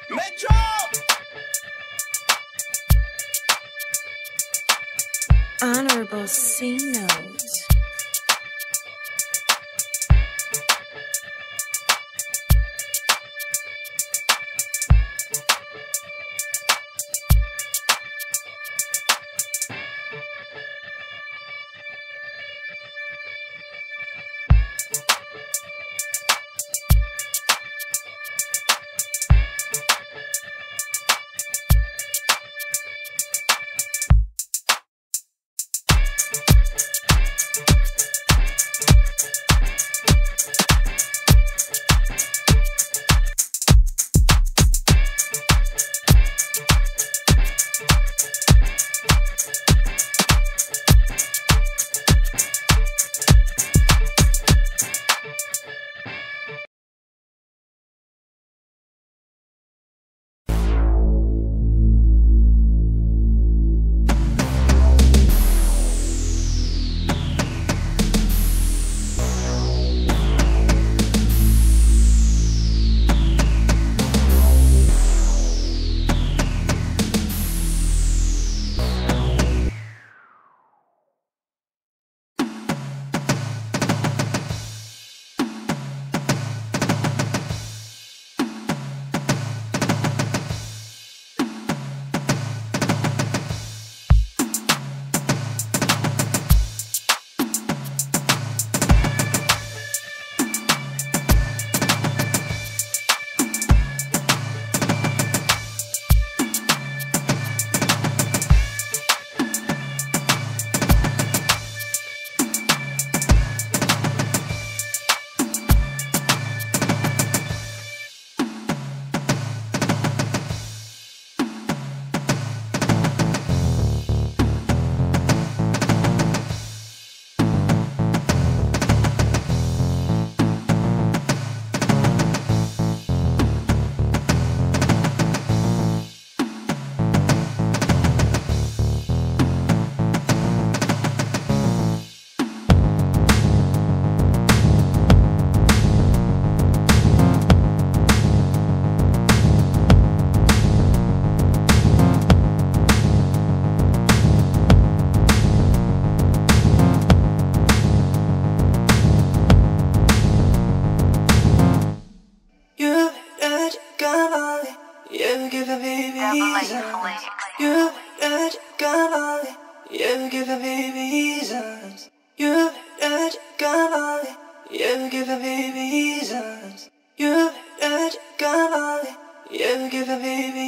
Metro! Honorable C note. You giving me reasons. You that come on. You giving me reasons. You that come on. You giving me reasons. You that come on. You giving me reasons.